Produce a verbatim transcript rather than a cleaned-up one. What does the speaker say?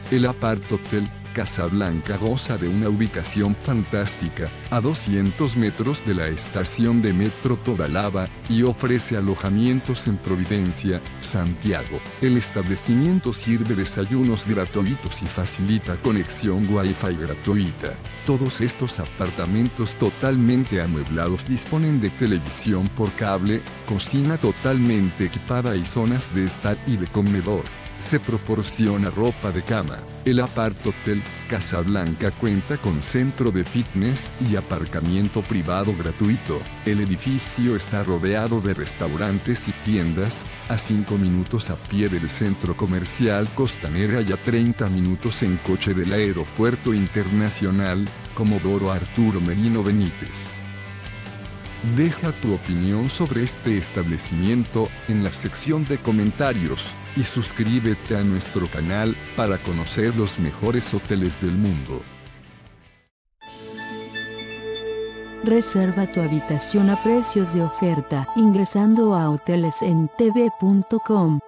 El Apart Hotel Casablanca goza de una ubicación fantástica, a doscientos metros de la estación de metro Tobalaba, y ofrece alojamientos en Providencia, Santiago. El establecimiento sirve desayunos gratuitos y facilita conexión Wi-Fi gratuita. Todos estos apartamentos totalmente amueblados disponen de televisión por cable, cocina totalmente equipada y zonas de estar y de comedor. Se proporciona ropa de cama. El Apart Hotel Casablanca cuenta con centro de fitness y aparcamiento privado gratuito. El edificio está rodeado de restaurantes y tiendas, a cinco minutos a pie del centro comercial Costanera y a treinta minutos en coche del Aeropuerto Internacional Comodoro Arturo Merino Benítez. Deja tu opinión sobre este establecimiento en la sección de comentarios y suscríbete a nuestro canal para conocer los mejores hoteles del mundo. Reserva tu habitación a precios de oferta ingresando a hoteles en t v punto com.